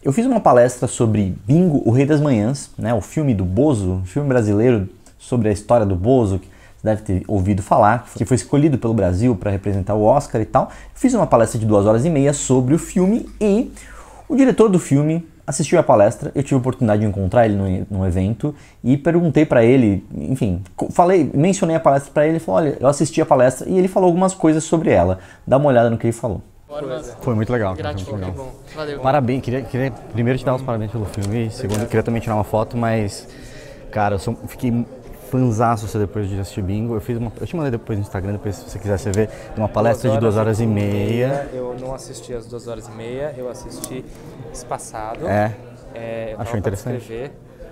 Eu fiz uma palestra sobre Bingo, o Rei das Manhãs, né, o filme do Bozo, filme brasileiro sobre a história do Bozo, que você deve ter ouvido falar, que foi escolhido pelo Brasil para representar o Oscar e tal. Eu fiz uma palestra de 2 horas e meia sobre o filme e o diretor do filme assistiu a palestra. Eu tive a oportunidade de encontrar ele num evento e perguntei para ele, enfim, mencionei a palestra para ele e falou, olha, eu assisti a palestra e ele falou algumas coisas sobre ela. Dá uma olhada no que ele falou. Foi muito legal. Gratidão, muito legal. que bom. Valeu. Parabéns, queria primeiro te dar os parabéns pelo filme, segundo eu queria também tirar uma foto, mas, cara, fiquei fanzaço você depois de assistir Bingo. Eu te mandei depois no Instagram, depois se você quiser você ver, uma palestra de 2 horas e meia. Eu não assisti as 2 horas e meia, eu assisti espaçado. Eu achou interessante? Escrever.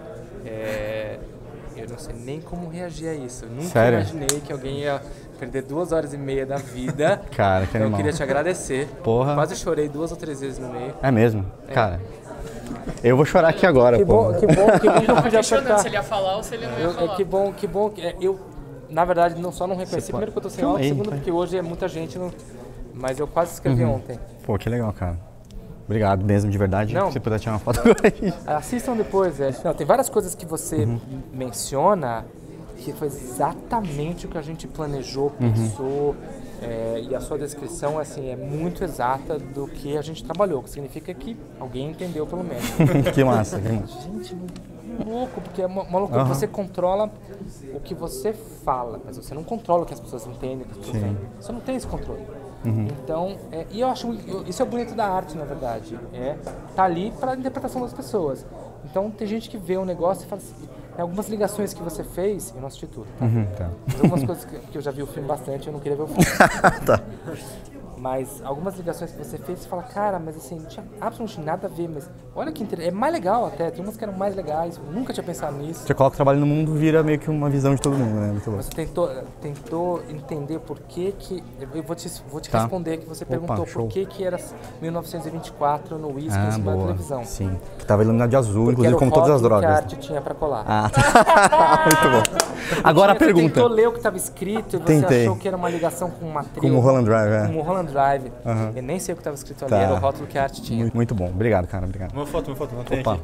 Eu não sei nem como reagir a isso. Eu nunca Sério? imaginei que alguém ia perder 2 horas e meia da vida. Cara, que Eu animal. queria te agradecer. Porra. Quase chorei 2 ou 3 vezes no meio. É mesmo? Cara, eu vou chorar aqui agora, Que pô. bom que eu pude Questionando apertar. se ele ia falar ou se ele não ia falar. Que bom. Eu, na verdade, só não reconheci. Primeiro que eu tô sem Filma áudio, aí, segundo vai. porque hoje é muita gente. Mas eu quase escrevi ontem. Pô, que legal, cara. Obrigado mesmo, de verdade. Não. Se você puder tirar uma foto agora aí. Assistam depois. Não, tem várias coisas que você menciona que foi exatamente o que a gente planejou, pensou. E a sua descrição assim, é muito exata do que a gente trabalhou, que significa que alguém entendeu pelo menos. Que massa, que massa. Gente, louco, porque é uma loucura. Você controla o que você fala, mas você não controla o que as pessoas entendem, o que as pessoas veem. Você não tem esse controle. Então, e eu acho isso é o bonito da arte, na verdade. Tá ali para a interpretação das pessoas. Então, tem gente que vê um negócio e fala assim, algumas ligações que você fez, eu não assisti tudo, tá? Tá. Mas algumas coisas que eu já vi o filme bastante, eu não queria ver o filme. Tá. Mas algumas ligações que você fez, você fala, cara, mas assim, não tinha absolutamente nada a ver, mas olha que interessante, é mais legal até, tem umas que eram mais legais, eu nunca tinha pensado nisso. Você coloca o trabalho no mundo, vira meio que uma visão de todo mundo, né? Muito bom. Você tentou entender por que eu vou te Tá. responder que você perguntou show. por que era 1924 no Whisky em cima da boa. televisão. Sim, que tava iluminado de azul, Porque inclusive era o como todas as rótulo que drogas. a arte tinha pra colar. Ah, tá. Muito bom. Agora a Você pergunta. tentou ler o que estava escrito e você Tentei. achou que era uma ligação com uma trilha. Com o Mulholland Drive, Com o Mulholland Drive. Eu nem sei o que estava escrito ali, Tá. era o rótulo que a arte tinha. Muito bom. Obrigado, cara. Obrigado. Uma foto, não Opa.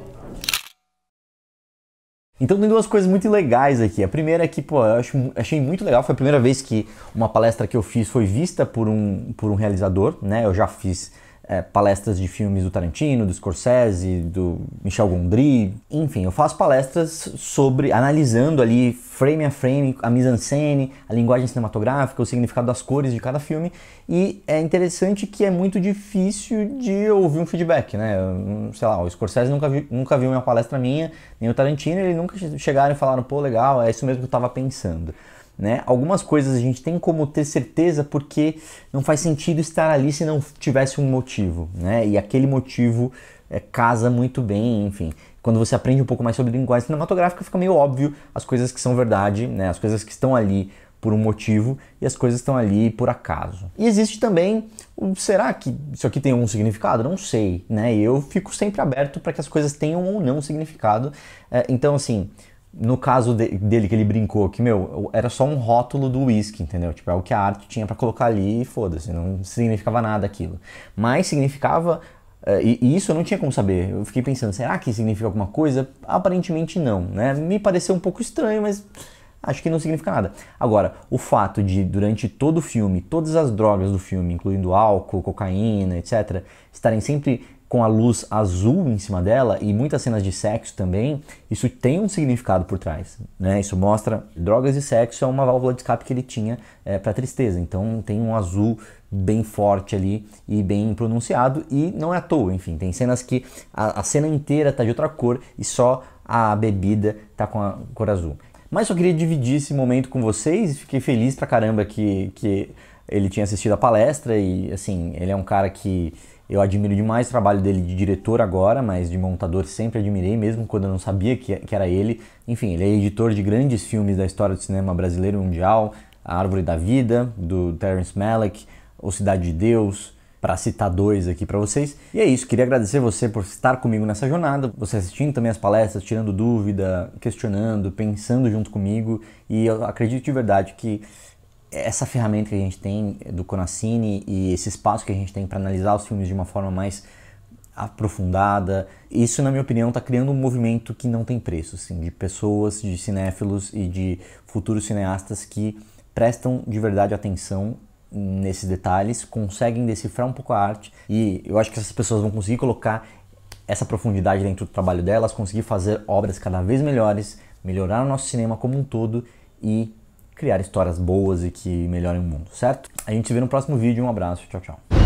Então tem duas coisas muito legais aqui. A primeira é que, pô, eu achei muito legal. Foi a primeira vez que uma palestra que eu fiz foi vista por um realizador, né? Eu já fiz palestras de filmes do Tarantino, do Scorsese, do Michel Gondry. Enfim, eu faço palestras analisando ali frame a frame, a mise-en-scène, a linguagem cinematográfica, o significado das cores de cada filme. E é interessante que é muito difícil de ouvir um feedback, né? Sei lá, o Scorsese nunca viu uma palestra minha, nem o Tarantino, eles nunca chegaram e falaram, pô, legal, é isso mesmo que eu estava pensando. Né? Algumas coisas a gente tem como ter certeza porque não faz sentido estar ali se não tivesse um motivo, né? E aquele motivo casa muito bem, enfim. Quando você aprende um pouco mais sobre linguagem cinematográfica, fica meio óbvio as coisas que são verdade, né? As coisas que estão ali por um motivo e as coisas que estão ali por acaso. E existe também, será que isso aqui tem algum significado? Não sei, né? E eu fico sempre aberto para que as coisas tenham ou não significado. Então, assim, no caso dele que ele brincou, que, era só um rótulo do whisky, entendeu? Tipo, é o que a arte tinha pra colocar ali e foda-se, não significava nada aquilo. Mas significava, e isso eu não tinha como saber, eu fiquei pensando, será que significa alguma coisa? Aparentemente não, né? Me pareceu um pouco estranho, mas acho que não significa nada. Agora, o fato de, durante todo o filme, todas as drogas do filme, incluindo álcool, cocaína, etc., estarem sempre com a luz azul em cima dela e muitas cenas de sexo também, isso tem um significado por trás, né? Isso mostra drogas e sexo é uma válvula de escape que ele tinha para tristeza, então tem um azul bem forte ali e bem pronunciado e não é à toa, enfim, tem cenas que a cena inteira tá de outra cor e só a bebida tá com a cor azul. Mas só queria dividir esse momento com vocês e fiquei feliz pra caramba que ele tinha assistido a palestra e, assim, ele é um cara que eu admiro demais o trabalho dele de diretor agora, mas de montador sempre admirei, mesmo quando eu não sabia que era ele. Enfim, ele é editor de grandes filmes da história do cinema brasileiro e mundial, A Árvore da Vida, do Terrence Malick, O Cidade de Deus, para citar dois aqui para vocês. E é isso, queria agradecer você por estar comigo nessa jornada, você assistindo também as palestras, tirando dúvida, questionando, pensando junto comigo, e eu acredito de verdade que essa ferramenta que a gente tem do Conacine e esse espaço que a gente tem para analisar os filmes de uma forma mais aprofundada. Isso, na minha opinião, está criando um movimento que não tem preço, assim, de pessoas, de cinéfilos e de futuros cineastas que prestam de verdade atenção nesses detalhes, conseguem decifrar um pouco a arte, e eu acho que essas pessoas vão conseguir colocar essa profundidade dentro do trabalho delas, conseguir fazer obras cada vez melhores, melhorar o nosso cinema como um todo e criar histórias boas e que melhorem o mundo, certo? A gente se vê no próximo vídeo, um abraço, tchau, tchau.